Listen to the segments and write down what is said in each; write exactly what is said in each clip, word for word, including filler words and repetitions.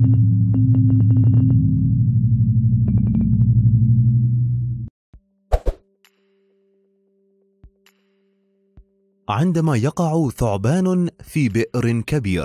عندما يقع ثعبان في بئر كبير.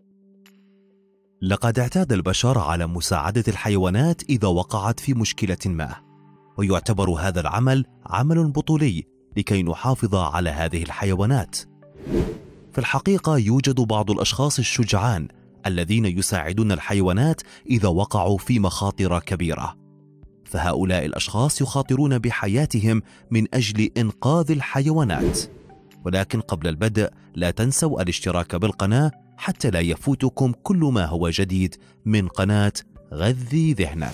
لقد اعتاد البشر على مساعدة الحيوانات إذا وقعت في مشكلة ما، ويعتبر هذا العمل عمل بطولي لكي نحافظ على هذه الحيوانات. في الحقيقة يوجد بعض الأشخاص الشجعان الذين يساعدون الحيوانات إذا وقعوا في مخاطر كبيرة، فهؤلاء الأشخاص يخاطرون بحياتهم من أجل إنقاذ الحيوانات. ولكن قبل البدء لا تنسوا الاشتراك بالقناة حتى لا يفوتكم كل ما هو جديد من قناة غذي ذهنك.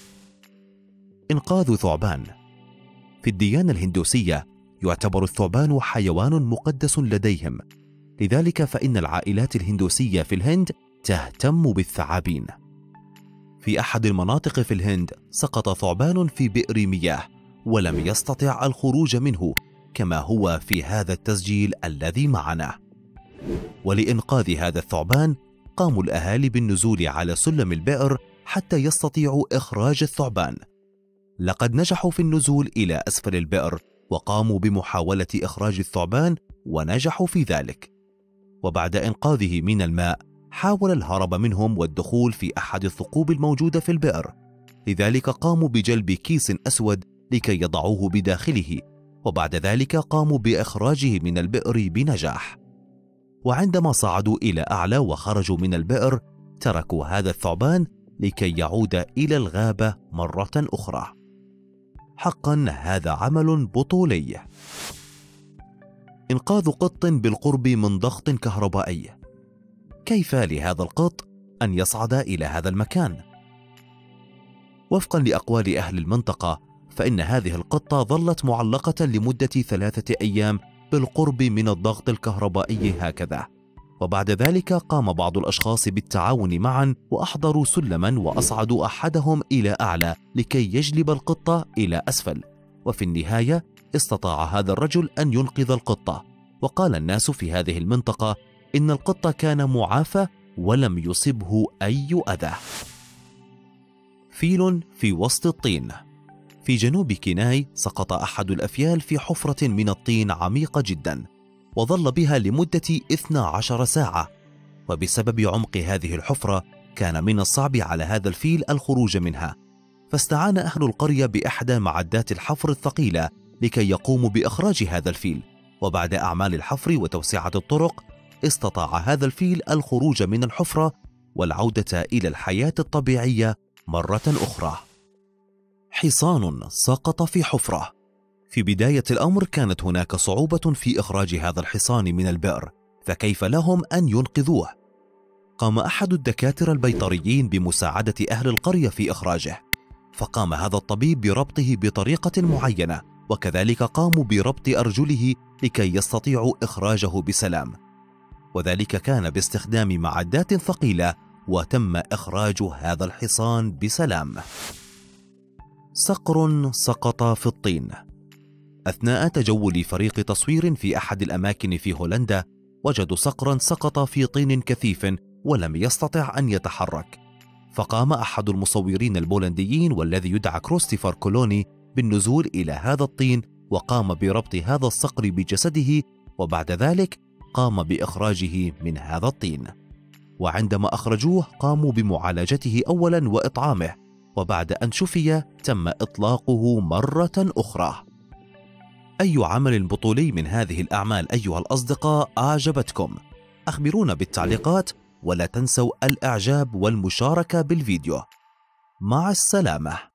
إنقاذ ثعبان. في الديانة الهندوسية يعتبر الثعبان حيوان مقدس لديهم، لذلك فإن العائلات الهندوسية في الهند تهتم بالثعابين. في أحد المناطق في الهند سقط ثعبان في بئر مياه ولم يستطع الخروج منه، كما هو في هذا التسجيل الذي معنا. ولإنقاذ هذا الثعبان قاموا الأهالي بالنزول على سلم البئر حتى يستطيعوا إخراج الثعبان. لقد نجحوا في النزول إلى أسفل البئر وقاموا بمحاولة إخراج الثعبان ونجحوا في ذلك. وبعد إنقاذه من الماء حاول الهرب منهم والدخول في أحد الثقوب الموجودة في البئر، لذلك قاموا بجلب كيس أسود لكي يضعوه بداخله، وبعد ذلك قاموا بإخراجه من البئر بنجاح. وعندما صعدوا إلى أعلى وخرجوا من البئر تركوا هذا الثعبان لكي يعود إلى الغابة مرة أخرى. حقا هذا عمل بطولي. إنقاذ قط بالقرب من ضغط كهربائي. كيف لهذا القط أن يصعد إلى هذا المكان؟ وفقا لأقوال أهل المنطقة فإن هذه القطة ظلت معلقة لمدة ثلاثة أيام بالقرب من الضغط الكهربائي هكذا، وبعد ذلك قام بعض الأشخاص بالتعاون معا وأحضروا سلما وأصعدوا أحدهم إلى أعلى لكي يجلب القطة إلى أسفل، وفي النهاية استطاع هذا الرجل أن ينقذ القطة. وقال الناس في هذه المنطقة إن القطة كان معافى ولم يصبه أي أذى. فيل في وسط الطين. في جنوب كيناي سقط أحد الأفيال في حفرة من الطين عميقة جدا، وظل بها لمدة اثنتي عشرة ساعة، وبسبب عمق هذه الحفرة كان من الصعب على هذا الفيل الخروج منها، فاستعان أهل القرية بإحدى معدات الحفر الثقيلة لكي يقوموا بإخراج هذا الفيل. وبعد أعمال الحفر وتوسعة الطرق استطاع هذا الفيل الخروج من الحفرة والعودة إلى الحياة الطبيعية مرة أخرى. حصان سقط في حفرة. في بداية الأمر كانت هناك صعوبة في إخراج هذا الحصان من البئر، فكيف لهم أن ينقذوه؟ قام أحد الدكاترة البيطريين بمساعدة أهل القرية في إخراجه، فقام هذا الطبيب بربطه بطريقة معينة، وكذلك قاموا بربط أرجله لكي يستطيعوا إخراجه بسلام، وذلك كان باستخدام معدات ثقيلة، وتم إخراج هذا الحصان بسلام. صقر سقط في الطين. أثناء تجول فريق تصوير في أحد الأماكن في هولندا وجدوا صقرا سقط في طين كثيف ولم يستطع أن يتحرك، فقام أحد المصورين البولنديين والذي يدعى كريستوفر كولوني بالنزول إلى هذا الطين، وقام بربط هذا الصقر بجسده، وبعد ذلك قام بإخراجه من هذا الطين. وعندما أخرجوه قاموا بمعالجته أولا وإطعامه، وبعد أن شفي تم إطلاقه مرة أخرى. أي عمل بطولي من هذه الأعمال أيها الأصدقاء أعجبتكم؟ أخبرونا بالتعليقات، ولا تنسوا الإعجاب والمشاركة بالفيديو. مع السلامة.